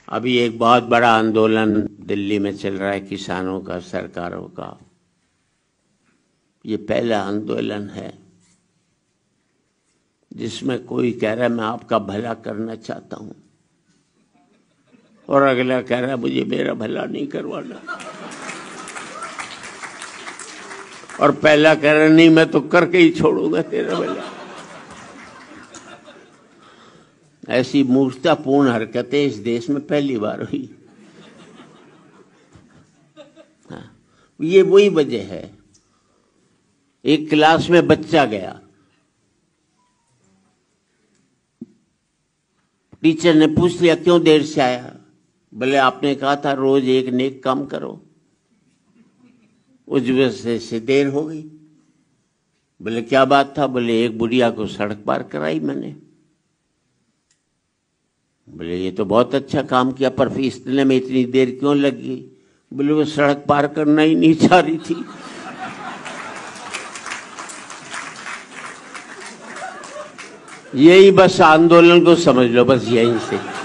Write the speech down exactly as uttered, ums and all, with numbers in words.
अभी एक बहुत बड़ा आंदोलन दिल्ली में चल रहा है किसानों का, सरकारों का। ये पहला आंदोलन है जिसमें कोई कह रहा है मैं आपका भला करना चाहता हूं और अगला कह रहा है मुझे मेरा भला नहीं करवाना, और पहला कह रहा नहीं मैं तो करके ही छोड़ूंगा तेरा भला। ऐसी मूर्खतापूर्ण हरकतें इस देश में पहली बार हुई। हाँ, ये वही वजह है। एक क्लास में बच्चा गया, टीचर ने पूछ लिया क्यों देर से आया? बोले आपने कहा था रोज एक नेक काम करो, उस वजह से देर हो गई। बोले क्या बात था? बोले एक बुढ़िया को सड़क पार कराई मैंने। बोले ये तो बहुत अच्छा काम किया, पर फिर इतने में इतनी देर क्यों लगी? बोले वो सड़क पार करना ही नहीं चाह रही थी। यही बस आंदोलन को समझ लो, बस यहीं से।